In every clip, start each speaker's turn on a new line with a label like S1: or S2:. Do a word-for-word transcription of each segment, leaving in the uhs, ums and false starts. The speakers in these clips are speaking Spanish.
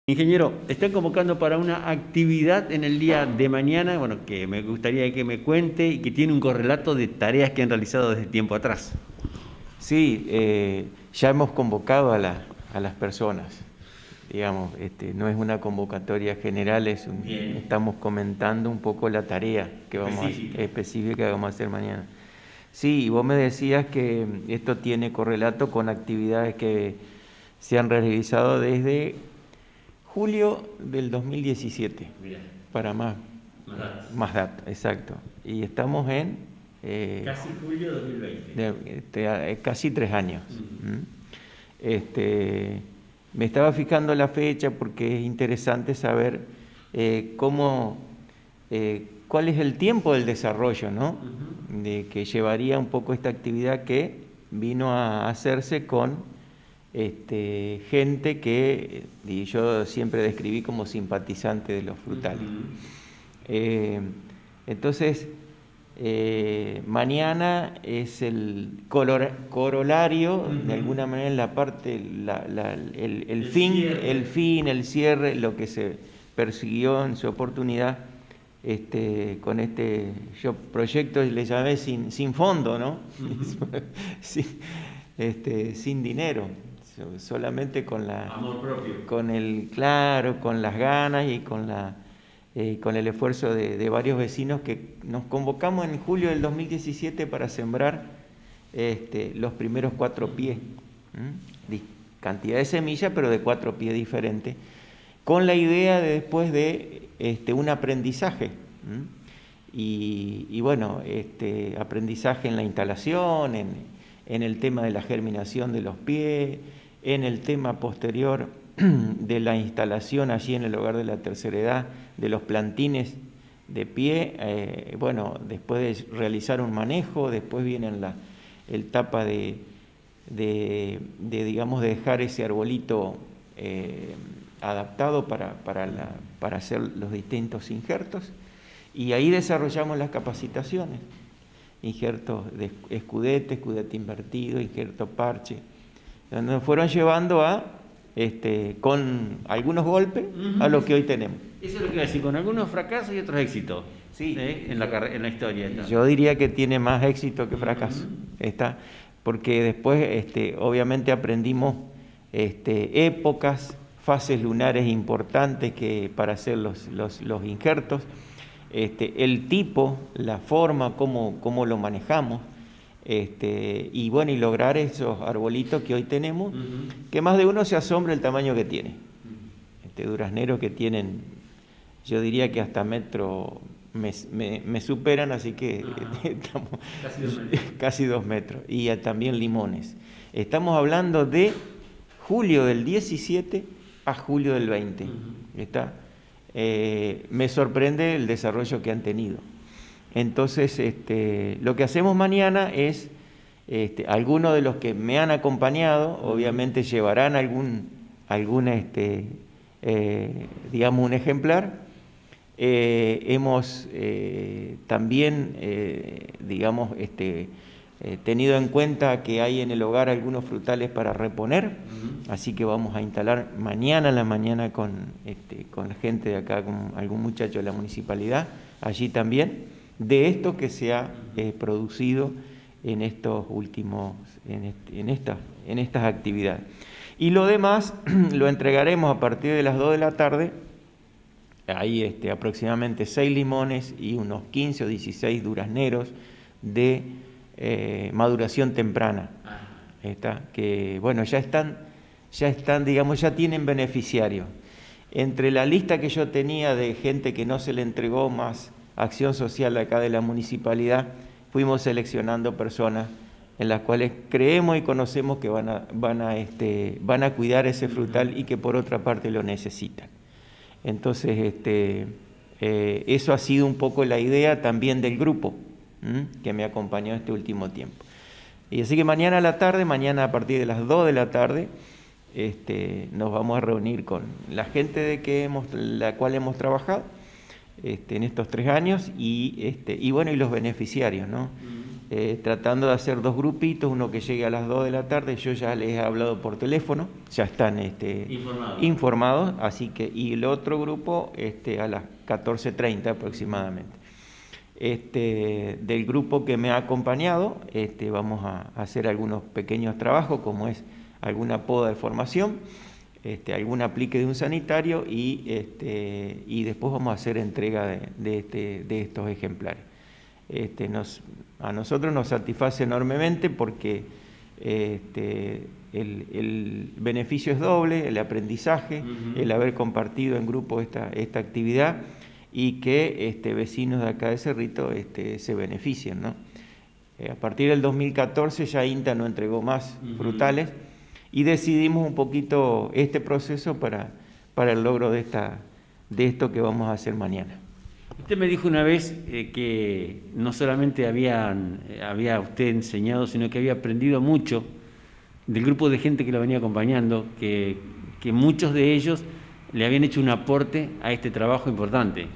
S1: Ingeniero, están convocando para una actividad en el día de mañana, bueno, que me gustaría que me cuente y que tiene un correlato de tareas que han realizado desde tiempo atrás.
S2: Sí, eh, ya hemos convocado a, la, a las personas, digamos, este, no es una convocatoria general, es un, estamos comentando un poco la tarea que vamos
S1: Específica.
S2: A, específica que vamos a hacer mañana. Sí, y vos me decías que esto tiene correlato con actividades que se han realizado desde julio del dos mil diecisiete,
S1: Mirá.
S2: para más,
S1: Más datos.
S2: más data, exacto. Y estamos en... Eh,
S1: Casi julio de dos mil veinte.
S2: de, este, casi tres años.
S1: Uh-huh.
S2: ¿Mm? Este, me estaba fijando la fecha porque es interesante saber eh, cómo, eh, cuál es el tiempo del desarrollo, ¿no? Uh-huh. De que llevaría un poco esta actividad que vino a hacerse con este, gente que y yo siempre describí como simpatizante de los frutales. Uh-huh. eh, entonces, eh, mañana es el color, corolario, uh-huh, de alguna manera en la parte, la, la, el, el, el, fin, cierre. el fin, el cierre, lo que se persiguió en su oportunidad este, con este yo proyecto, le llamé sin, sin fondo, ¿no? Uh-huh. sin, este, sin dinero, solamente con la...
S1: Amor propio.
S2: Con el, claro, con las ganas y con la... Eh, con el esfuerzo de, de varios vecinos que nos convocamos en julio del dos mil diecisiete para sembrar este, los primeros cuatro pies, ¿Mm? cantidad de semillas, pero de cuatro pies diferentes, con la idea de después de este, un aprendizaje. Y, y bueno, este, aprendizaje en la instalación, en, en el tema de la germinación de los pies, en el tema posterior de la instalación allí en el hogar de la tercera edad, de los plantines de pie, eh, bueno, después de realizar un manejo, después viene la etapa de, de, de, digamos, de dejar ese arbolito eh, adaptado para, para, la, para hacer los distintos injertos, y ahí desarrollamos las capacitaciones, injertos de escudete, escudete invertido, injerto parche, donde nos fueron llevando a Este, con algunos golpes, uh-huh, a lo que hoy tenemos.
S1: Eso es lo que iba a decir, con algunos fracasos y otros éxitos,
S2: sí,
S1: ¿eh? en, la en la historia. ¿No?
S2: Yo diría que tiene más éxito que fracaso, uh-huh, está, porque después este, obviamente aprendimos este, épocas, fases lunares importantes que, para hacer los, los, los injertos, este, el tipo, la forma, cómo, cómo lo manejamos. Este, y bueno, y lograr esos arbolitos que hoy tenemos, uh-huh, que más de uno se asombra el tamaño que tiene. Uh-huh. Este, durazneros que tienen, yo diría que hasta metro me, me, me superan, así que uh-huh, estamos casi dos, casi dos metros. Y también limones. Estamos hablando de julio del diecisiete a julio del veinte. Uh-huh. ¿Está? Eh, me sorprende el desarrollo que han tenido. Entonces, este, lo que hacemos mañana es, este, algunos de los que me han acompañado, obviamente llevarán algún, algún este, eh, digamos, un ejemplar. Eh, hemos eh, también, eh, digamos, este, eh, tenido en cuenta que hay en el hogar algunos frutales para reponer, uh-huh, así que vamos a instalar mañana en la mañana con, este, con la gente de acá, con algún muchacho de la municipalidad, allí también, de esto que se ha eh, producido en estos últimos, en, este, en, esta, en estas actividades. Y lo demás lo entregaremos a partir de las dos de la tarde, ahí este, aproximadamente seis limones y unos quince o dieciséis durazneros de eh, maduración temprana, ¿está? Que bueno, ya están, ya están, digamos, ya tienen beneficiarios. Entre la lista que yo tenía de gente que no se le entregó más acción social acá de la municipalidad, fuimos seleccionando personas en las cuales creemos y conocemos que van a, van a, este, van a cuidar ese frutal y que por otra parte lo necesitan. Entonces, este, eh, eso ha sido un poco la idea también del grupo ¿m? que me acompañó este último tiempo. Y así que mañana a la tarde, mañana a partir de las dos de la tarde, este, nos vamos a reunir con la gente de que hemos, la cual hemos trabajado, Este, en estos tres años y, este, y bueno, y los beneficiarios, ¿no? Uh-huh. eh, tratando de hacer dos grupitos, uno que llegue a las dos de la tarde, yo ya les he hablado por teléfono, ya están este,
S1: informados.
S2: informados, así que, y el otro grupo este, a las catorce treinta aproximadamente. Este, del grupo que me ha acompañado, este, vamos a hacer algunos pequeños trabajos, como es alguna poda de formación, este, algún aplique de un sanitario y, este, y después vamos a hacer entrega de, de, este, de estos ejemplares. Este, nos, a nosotros nos satisface enormemente porque este, el, el beneficio es doble, el aprendizaje, uh-huh. el haber compartido en grupo esta, esta actividad y que este, vecinos de acá de Cerrito este, se beneficien, ¿no? Eh, a partir del dos mil catorce ya INTA no entregó más uh-huh. frutales y decidimos un poquito este proceso para, para el logro de, esta, de esto que vamos a hacer mañana.
S1: Usted me dijo una vez eh, que no solamente habían, eh, había usted enseñado, sino que había aprendido mucho del grupo de gente que lo venía acompañando, que, que muchos de ellos le habían hecho un aporte a este trabajo importante.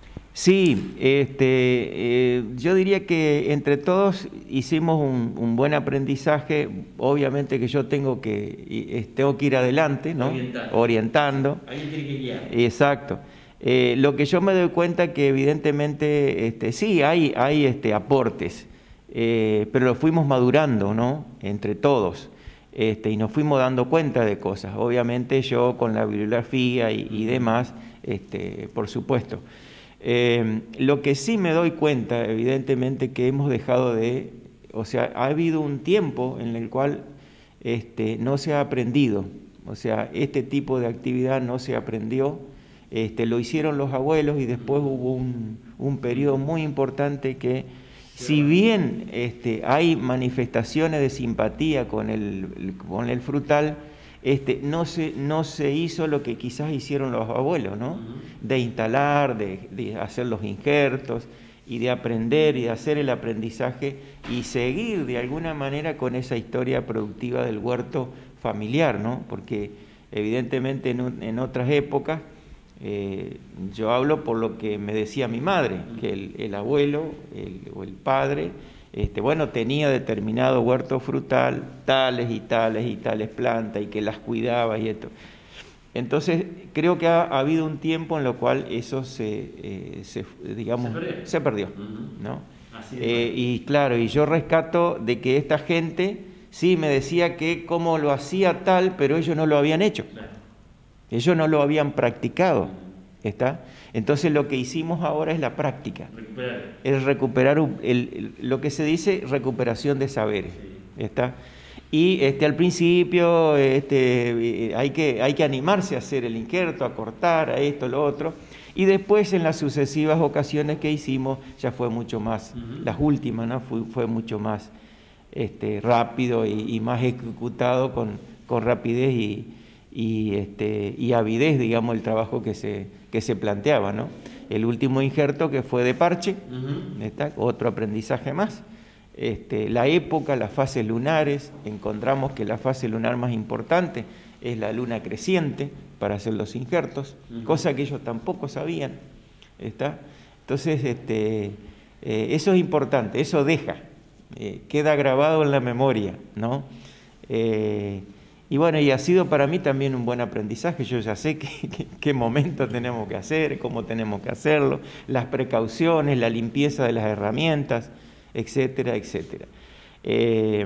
S2: Sí, este, eh, yo diría que entre todos hicimos un, un buen aprendizaje. Obviamente que yo tengo que, tengo que ir adelante, ¿no? Orientando. Orientando.
S1: Alguien tiene que guiar.
S2: Exacto. Eh, lo que yo me doy cuenta que evidentemente este, sí hay, hay este, aportes, eh, pero lo fuimos madurando, ¿no? Entre todos. Este, y nos fuimos dando cuenta de cosas. Obviamente yo con la bibliografía y, y demás, este, por supuesto. Eh, lo que sí me doy cuenta, evidentemente, que hemos dejado de, o sea, ha habido un tiempo en el cual este, no se ha aprendido, o sea, este tipo de actividad no se aprendió, este, lo hicieron los abuelos y después hubo un, un periodo muy importante que, si bien este, hay manifestaciones de simpatía con el, con el frutal, Este, no, se, no se hizo lo que quizás hicieron los abuelos, ¿no? De instalar, de, de hacer los injertos y de aprender y de hacer el aprendizaje y seguir de alguna manera con esa historia productiva del huerto familiar, ¿no? Porque evidentemente en, un, en otras épocas, eh, yo hablo por lo que me decía mi madre, que el, el abuelo el, o el padre, Este, bueno, tenía determinado huerto frutal, tales y tales y tales plantas, y que las cuidaba y esto. Entonces, creo que ha, ha habido un tiempo en lo cual eso se, eh, se digamos, se perdió, se perdió uh-huh. ¿no? Así es. Eh, y claro, y yo rescato de que esta gente, sí, me decía que cómo lo hacía tal, pero ellos no lo habían hecho. Claro. Ellos no lo habían practicado, ¿está? Entonces lo que hicimos ahora es la práctica, recuperar. es recuperar el, el, lo que se dice recuperación de saberes, sí. ¿Está? Y este, al principio este, hay, que, hay que animarse a hacer el injerto, a cortar, a esto, lo otro, y después en las sucesivas ocasiones que hicimos ya fue mucho más, uh-huh. las últimas, ¿no? fue, fue mucho más este, rápido y, y más ejecutado con, con rapidez y, y, este, y avidez, digamos, el trabajo que se... que se planteaba, ¿no? El último injerto que fue de parche, uh-huh. ¿está? Otro aprendizaje más. Este, la época, las fases lunares, encontramos que la fase lunar más importante es la luna creciente para hacer los injertos, uh-huh. cosa que ellos tampoco sabían, ¿está? Entonces, este, eh, eso es importante, eso deja, eh, queda grabado en la memoria, ¿no? Eh, Y bueno, y ha sido para mí también un buen aprendizaje. Yo ya sé qué, qué, qué momento tenemos que hacer, cómo tenemos que hacerlo, las precauciones, la limpieza de las herramientas, etcétera, etcétera. Eh,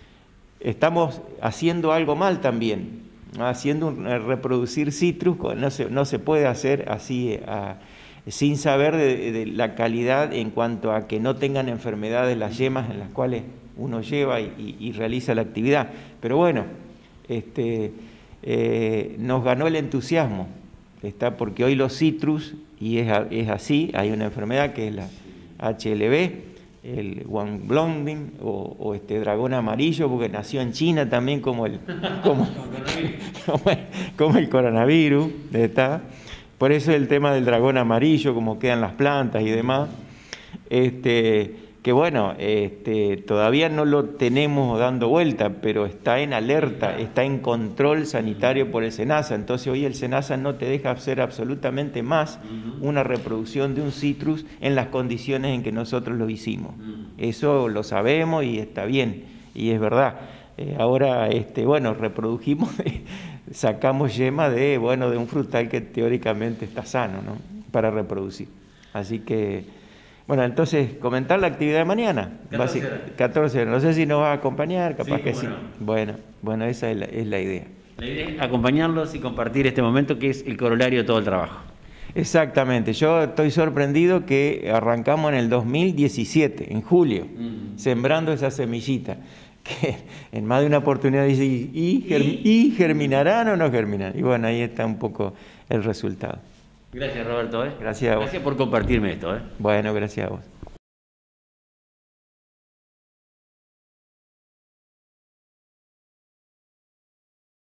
S2: estamos haciendo algo mal también, ¿no? Haciendo un, reproducir citrus, no se, no se puede hacer así a, sin saber de, de la calidad en cuanto a que no tengan enfermedades las yemas en las cuales uno lleva y, y, y realiza la actividad. Pero bueno, Este, eh, nos ganó el entusiasmo, ¿está? Porque hoy los citrus, y es, es así, hay una enfermedad que es la H L B, el Wanblonding o, o este dragón amarillo, porque nació en China también como el, como, como, el, como el coronavirus, ¿está? Por eso el tema del dragón amarillo, cómo quedan las plantas y demás. Este, que bueno, este, todavía no lo tenemos dando vuelta, pero está en alerta, está en control sanitario por el SENASA. Entonces hoy el SENASA no te deja hacer absolutamente más una reproducción de un citrus en las condiciones en que nosotros lo hicimos. Eso lo sabemos y está bien, y es verdad. Eh, ahora, este, bueno, reprodujimos, sacamos yema de, bueno, de un frutal que teóricamente está sano, ¿no?, para reproducir. Así que... Bueno, entonces, comentar la actividad de mañana.
S1: catorce horas.
S2: catorce horas. No sé si nos va a acompañar, capaz
S1: Sí,
S2: que
S1: cómo
S2: sí.
S1: no.
S2: Bueno, bueno, esa es la, es la idea.
S1: La idea es acompañarlos y compartir este momento que es el corolario de todo el trabajo.
S2: Exactamente. Yo estoy sorprendido que arrancamos en el dos mil diecisiete, en julio, mm. sembrando esa semillita, que en más de una oportunidad dice, ¿y, germ ¿y germinarán o no germinarán? Y bueno, ahí está un poco el resultado.
S1: Gracias, Roberto. ¿eh?
S2: Gracias a vos.
S1: Gracias por compartirme esto. ¿eh?
S2: Bueno, gracias a vos.